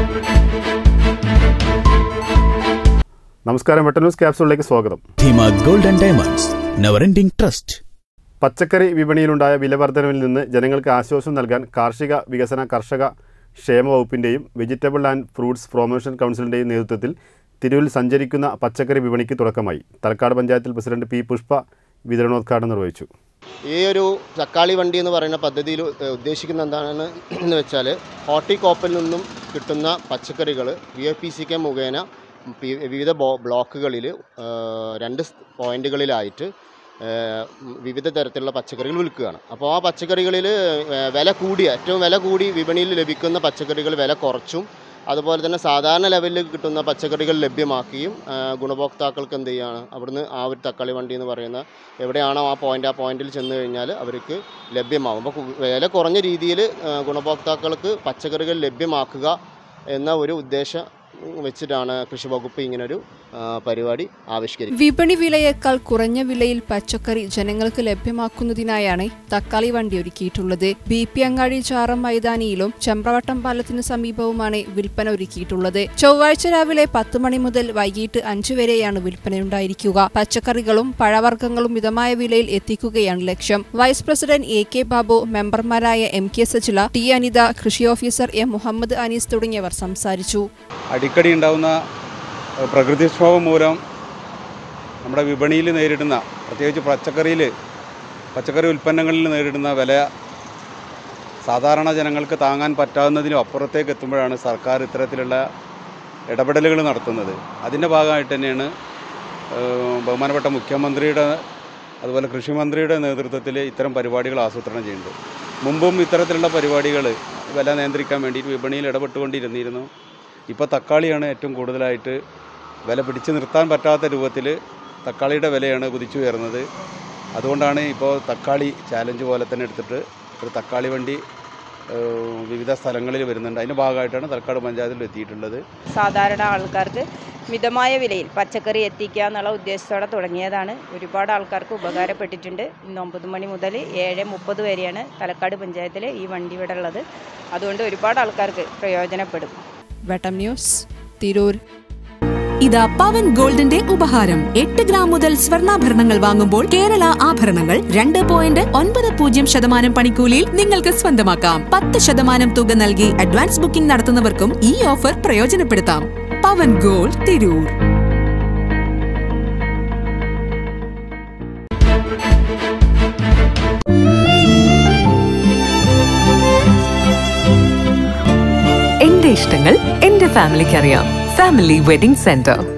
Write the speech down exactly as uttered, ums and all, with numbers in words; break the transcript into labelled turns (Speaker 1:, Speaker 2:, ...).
Speaker 1: നമസ്കാരം, വെട്ട ന്യൂസ് ക്യാപ്സൂളിലേക്ക് സ്വാഗതം.
Speaker 2: Gold and diamonds, never ending trust.
Speaker 1: പച്ചക്കറി വിപണിയിലുണ്ടായ വിലവർദ്ധനവിൽ നിന്ന് ജനങ്ങൾക്ക് ആശ്വാസം നൽകാൻ കാർഷിക വികസന കർഷക ക്ഷേമ വകുപ്പിൻ്റെയും വെജിറ്റബിൾ ആൻഡ് ഫ്രൂട്ട്സ് പ്രൊമോഷൻ കൗൺസിലിൻ്റെയും നേതൃത്വത്തിൽ തിരൂരിൽ സഞ്ചരിക്കുന്ന പച്ചക്കറി വിപണിക്ക് തുടക്കമായി. തലക്കാട് പഞ്ചായത്തിൽ പ്രസിഡന്റ് പി പുഷ്പ വിതരണോദ്ഘാടനം നിർവഹിച്ചു.
Speaker 3: ഈ ഒരു തക്കാളി വണ്ടി എന്ന് പറയുന്ന പദ്ധതിയിൽ ഉദ്ദേശിക്കുന്ന എന്താണെന്ന് എന്ന് വെച്ചാൽ ഹോർട്ടികോപ്പിൽ നിന്നും കിട്ടുന്ന പച്ചക്കറികൾ V F P C K മുഖേന വിവിധ ബ്ലോക്കുകളിൽ രണ്ട് പോയിന്റുകളിലായിട്ട് വിവിധ തരത്തിലുള്ള പച്ചക്കറികൾ വിൽക്കുകയാണ്. അപ്പോൾ ആ പച്ചക്കറികളിൽ വില കൂടിയ ഏറ്റവും വില കൂടി വിപണിയിൽ ലഭിക്കുന്ന പച്ചക്കറികൾ വില കുറച്ചും അതുപോലെ തന്നെ സാധാരണ ലെവലിൽ കിട്ടുന്ന പച്ചക്കറികൾ ലഭ്യമാക്കിയും ഗുണഭോക്താക്കൾക്ക് എന്ത് ചെയ്യുകയാണ്, അവിടുന്ന് ആ ഒരു തക്കാളി വണ്ടി എന്ന് പറയുന്ന എവിടെയാണോ ആ പോയിൻ്റ് ആ പോയിന്റിൽ ചെന്ന് കഴിഞ്ഞാൽ അവർക്ക് ലഭ്യമാകും. അപ്പോൾ വില കുറഞ്ഞ രീതിയിൽ ഗുണഭോക്താക്കൾക്ക് പച്ചക്കറികൾ ലഭ്യമാക്കുക എന്ന ഒരു ഉദ്ദേശം വെച്ചിട്ടാണ് കൃഷി വകുപ്പ് ഇങ്ങനൊരു പരിപാടി ആവിഷ്കരിക്കുന്നത്.
Speaker 4: വിപണി വിലയേക്കാൾ കുറഞ്ഞ വിലയിൽ പച്ചക്കറി ജനങ്ങൾക്ക് ലഭ്യമാക്കുന്നതിനായാണ് തക്കാളി വണ്ടി ഒരുക്കിയിട്ടുള്ളത്. ബി പി അങ്ങാടി ചാറം മൈതാനിയിലും ചെമ്പ്രവട്ടം പാലത്തിന് സമീപവുമാണ് വിൽപ്പന ഒരുക്കിയിട്ടുള്ളത്. ചൊവ്വാഴ്ച രാവിലെ പത്ത് മണി മുതൽ വൈകിട്ട് അഞ്ചു വരെയാണ് വിൽപ്പനയുണ്ടായിരിക്കുക. പച്ചക്കറികളും പഴവർഗ്ഗങ്ങളും മിതമായ വിലയിൽ എത്തിക്കുകയാണ് ലക്ഷ്യം. Vice president A K Babu, മെമ്പർമാരായ M K Sajila, T Anitha, കൃഷി ഓഫീസർ എം മുഹമ്മദ് അനീസ് തുടങ്ങിയവർ സംസാരിച്ചു.
Speaker 5: അടിക്കടി ഉണ്ടാകുന്ന പ്രകൃതിക്ഷോഭം മൂലം നമ്മുടെ വിപണിയിൽ നേരിടുന്ന, പ്രത്യേകിച്ച് പച്ചക്കറിയിൽ പച്ചക്കറി ഉൽപ്പന്നങ്ങളിൽ നേരിടുന്ന വില സാധാരണ ജനങ്ങൾക്ക് താങ്ങാൻ പറ്റാവുന്നതിനും അപ്പുറത്തേക്ക് എത്തുമ്പോഴാണ് സർക്കാർ ഇത്തരത്തിലുള്ള ഇടപെടലുകൾ നടത്തുന്നത്. അതിൻ്റെ ഭാഗമായിട്ട് തന്നെയാണ് ബഹുമാനപ്പെട്ട മുഖ്യമന്ത്രിയുടെ അതുപോലെ കൃഷിമന്ത്രിയുടെ നേതൃത്വത്തിൽ ഇത്തരം പരിപാടികൾ ആസൂത്രണം ചെയ്യുന്നത്. മുമ്പും ഇത്തരത്തിലുള്ള പരിപാടികൾ വില നിയന്ത്രിക്കാൻ വേണ്ടിയിട്ട് വിപണിയിൽ ഇടപെട്ടുകൊണ്ടിരുന്നിരുന്നു. ഇപ്പോൾ തക്കാളിയാണ് ഏറ്റവും കൂടുതലായിട്ട് വില പിടിച്ചു നിർത്താൻ പറ്റാത്ത രൂപത്തിൽ തക്കാളിയുടെ വിലയാണ് കുതിച്ചുയർന്നത്. അതുകൊണ്ടാണ് ഇപ്പോൾ തക്കാളി ചാലഞ്ച് പോലെ തന്നെ എടുത്തിട്ട് ഒരു തക്കാളി വണ്ടി വിവിധ സ്ഥലങ്ങളിൽ വരുന്നുണ്ട്. അതിൻ്റെ ഭാഗമായിട്ടാണ് തലക്കാട് പഞ്ചായത്തിൽ എത്തിയിട്ടുള്ളത്.
Speaker 6: സാധാരണ ആൾക്കാർക്ക് മിതമായ വിലയിൽ പച്ചക്കറി എത്തിക്കുക എന്നുള്ള ഉദ്ദേശത്തോടെ തുടങ്ങിയതാണ്. ഒരുപാട് ആൾക്കാർക്ക് ഉപകാരപ്പെട്ടിട്ടുണ്ട്. ഇന്ന് ഒമ്പത് മണി മുതൽ ഏഴ് മുപ്പത് വരെയാണ് തലക്കാട് പഞ്ചായത്തിൽ ഈ വണ്ടി ഇവിടെ ഉള്ളത്. അതുകൊണ്ട് ഒരുപാട് ആൾക്കാർക്ക് പ്രയോജനപ്പെടും.
Speaker 4: വെട്ടം ന്യൂസ്, തിരൂർ.
Speaker 7: ഇതാ പവൻ ഗോൾഡിന്റെ ഉപഹാരം. എട്ട് ഗ്രാം മുതൽ സ്വർണ്ണാഭരണങ്ങൾ വാങ്ങുമ്പോൾ കേരള ആഭരണങ്ങൾ രണ്ട് പോയിന്റ് ഒൻപത് പൂജ്യം ശതമാനം പണിക്കൂലിയിൽ നിങ്ങൾക്ക് സ്വന്തമാക്കാം. പത്ത് ശതമാനം തുക നൽകി അഡ്വാൻസ് ബുക്കിംഗ് നടത്തുന്നവർക്കും ഈ ഓഫർ പ്രയോജനപ്പെടുത്താം. പവൻ ഗോൾഡ്, തിരൂർ.
Speaker 8: എന്റെ ഇഷ്ടങ്ങൾ എന്റെ ഫാമിലിക്ക് അറിയാം. Family wedding centre.